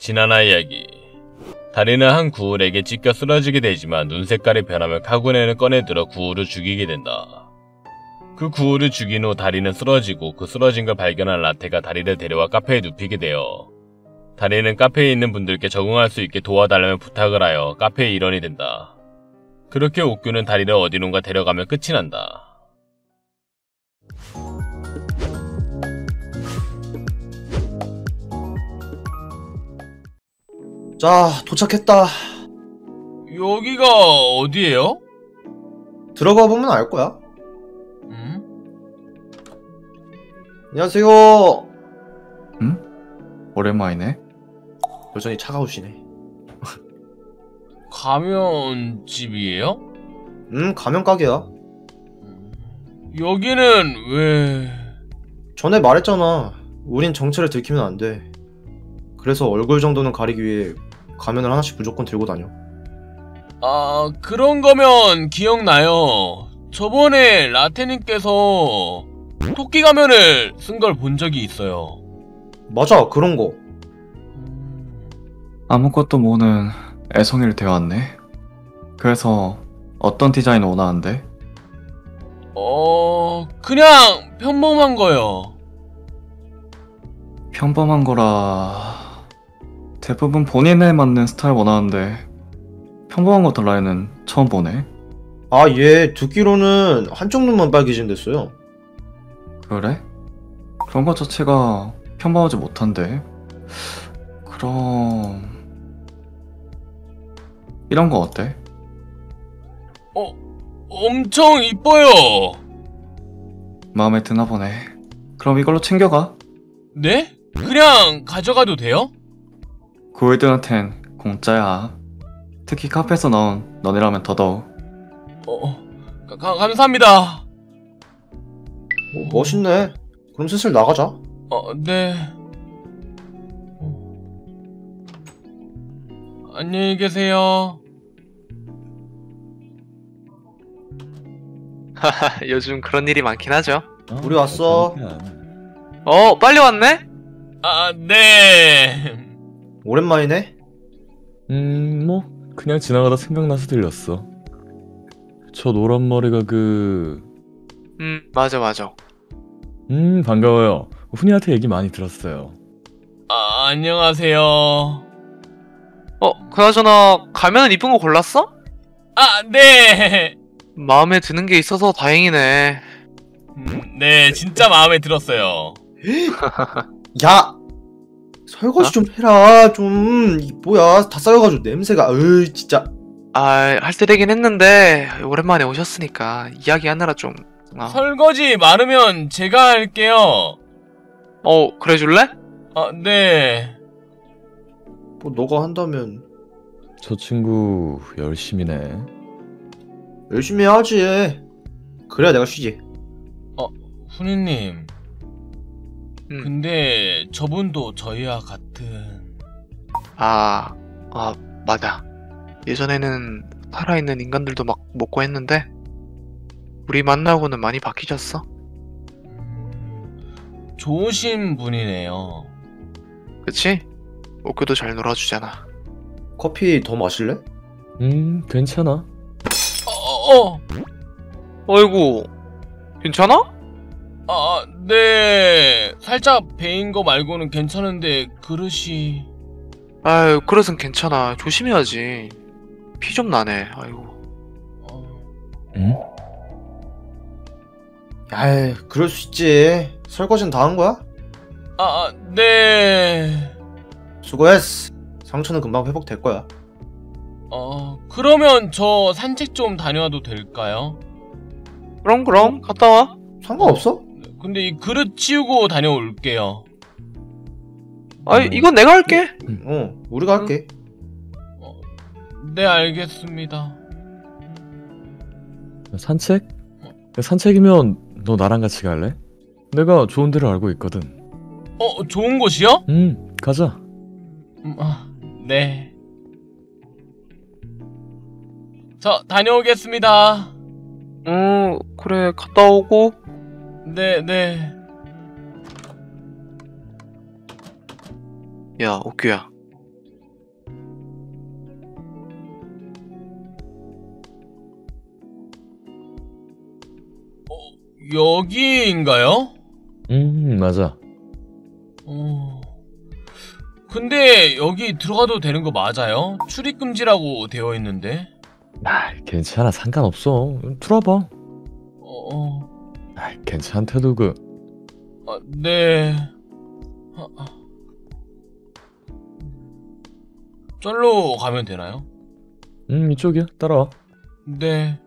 지나나 이야기. 다리는 한 구울에게 찢겨 쓰러지게 되지만 눈 색깔이 변하면 카구네는 꺼내들어 구울을 죽이게 된다. 그 구울을 죽인 후 다리는 쓰러지고 그 쓰러진 걸 발견한 라테가 다리를 데려와 카페에 눕히게 되어 다리는 카페에 있는 분들께 적응할 수 있게 도와달라며 부탁을 하여 카페의 일원이 된다. 그렇게 옥규는 다리를 어디론가 데려가면 끝이 난다. 자, 도착했다. 여기가 어디예요? 들어가 보면 알 거야. 안녕하세요. 응? 오랜만이네. 여전히 차가우시네. 가면집이에요? 가면 가게야. 여기는 왜... 전에 말했잖아. 우린 정체를 들키면 안 돼. 그래서 얼굴 정도는 가리기 위해 가면을 하나씩 무조건 들고 다녀. 아, 그런 거면 기억나요. 저번에 라테님께서 토끼 가면을 쓴 걸 본 적이 있어요. 맞아, 그런 거. 아무것도 모르는 애송이를 데워왔네. 그래서 어떤 디자인을 원하는데? 그냥 평범한 거요. 평범한 거라... 대부분 본인에 맞는 스타일 원하는데 평범한 거 달라에는 처음 보네. 아, 얘 듣기로는 한쪽 눈만 빨개진댔어요. 그래? 그런 것 자체가 평범하지 못한데. 그럼... 이런 거 어때? 엄청 이뻐요. 마음에 드나 보네. 그럼 이걸로 챙겨가. 네? 그냥 가져가도 돼요? 고일들한텐 공짜야. 특히 카페에서 나온 너네라면 더더욱. 감사합니다. 멋있네. 그럼 슬슬 나가자. 네. 안녕히 계세요. 하하, 요즘 그런 일이 많긴 하죠. 우리 왔어. 빨리 왔네? 아, 네. 오랜만이네. 뭐 그냥 지나가다 생각나서 들렸어. 저 노란 머리가 맞아. 반가워요. 훈이한테 얘기 많이 들었어요. 안녕하세요. 그나저나 가면은 이쁜 거 골랐어? 네. 마음에 드는 게 있어서 다행이네. 네, 진짜 마음에 들었어요. 야! 설거지 좀 해라. 좀 뭐야, 다 쌓여가지고 냄새가. 진짜. 할 때 되긴 했는데 오랜만에 오셨으니까 이야기하느라 좀... 설거지 많으면 제가 할게요. 그래 줄래? 네. 뭐 너가 한다면 저 친구 열심히네. 열심히 해야지. 그래야 내가 쉬지. 훈이님. 근데 저분도 저희와 같은... 맞아. 예전에는 살아있는 인간들도 막 먹고 했는데 우리 만나고는 많이 바뀌셨어. 좋으신 분이네요. 그치? 옥규도 잘 놀아주잖아. 커피 더 마실래? 괜찮아. 어이구, 괜찮아? 네. 살짝 베인 거 말고는 괜찮은데 그릇이... 그릇은 괜찮아. 조심해야지. 피 좀 나네. 아이고. 응? 그럴 수 있지. 설거지는 다 한 거야? 네. 수고했어. 상처는 금방 회복될 거야. 그러면 저 산책 좀 다녀와도 될까요? 그럼 갔다 와. 상관없어? 근데 이 그릇 치우고 다녀올게요. 이건 내가 할게. 우리가 할게. 네, 알겠습니다. 산책? 산책이면 너 나랑 같이 갈래? 내가 좋은 데를 알고 있거든. 좋은 곳이요? 가자. 네. 저 다녀오겠습니다. 그래, 갔다 오고. 네. 야, 옥규야. 여기인가요? 맞아. 근데 여기 들어가도 되는 거 맞아요? 출입 금지라고 되어 있는데. 괜찮아. 상관없어. 들어와봐. 어, 괜찮대도 네. 절로 가면 되나요? 이쪽이야. 따라와. 네.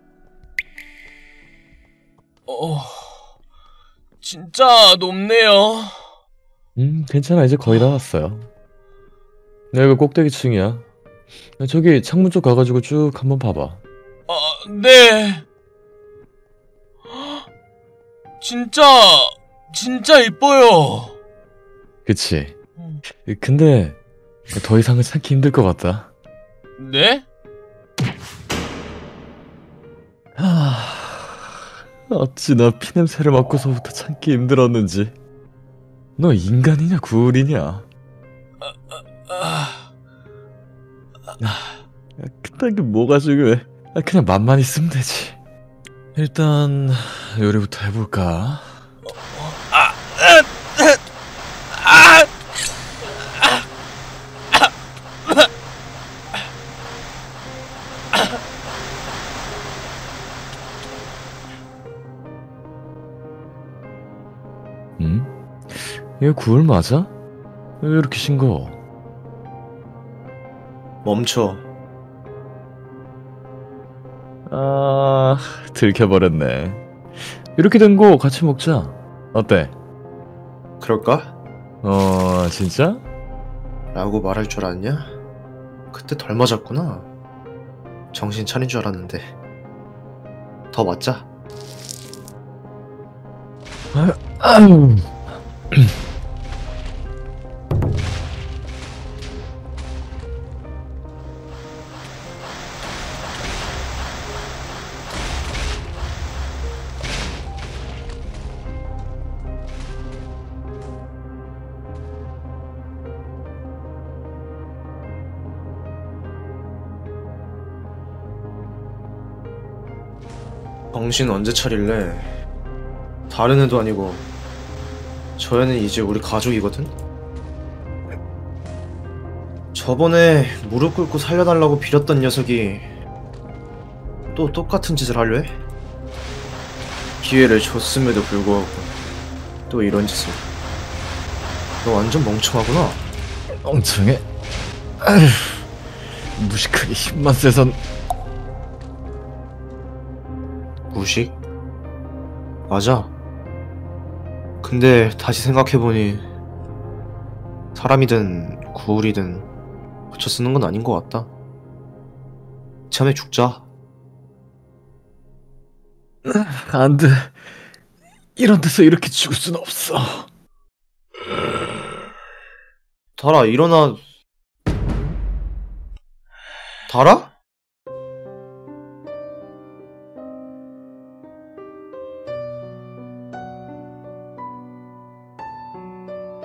진짜 높네요. 괜찮아. 이제 거의 다 왔어요. 여기 꼭대기층이야. 저기 창문 쪽 가가지고 쭉 한번 봐봐. 네. 진짜 이뻐요. 그치? 근데 더 이상은 참기 힘들 것 같다. 네? 어찌 나 피냄새를 맡고서부터 참기 힘들었는지. 너 인간이냐 구울이냐? 그딴 게 뭐가 중요해. 그냥 맘만 있으면 되지. 일단 요리부터 해볼까? 얘 구울 맞아? 왜 이렇게 싱거워? 멈춰. 들켜버렸네. 이렇게 된 거 같이 먹자. 어때? 그럴까? 진짜? 라고 말할 줄 알았냐? 그때 덜 맞았구나. 정신 차린 줄 알았는데. 더 맞자. 정신 언제 차릴래? 다른 애도 아니고 저 애는 이제 우리 가족이거든? 저번에 무릎 꿇고 살려달라고 빌었던 녀석이 또 똑같은 짓을 하려 해? 기회를 줬음에도 불구하고 또 이런 짓을. 너 완전 멍청하구나. 멍청해. 무식하게 힘만 세선. 무식? 맞아. 근데 다시 생각해보니 사람이든 구울이든 고쳐 쓰는 건 아닌 것 같다. 참에 죽자. 안 돼. 이런 데서 이렇게 죽을 순 없어. 달아, 일어나. 달아?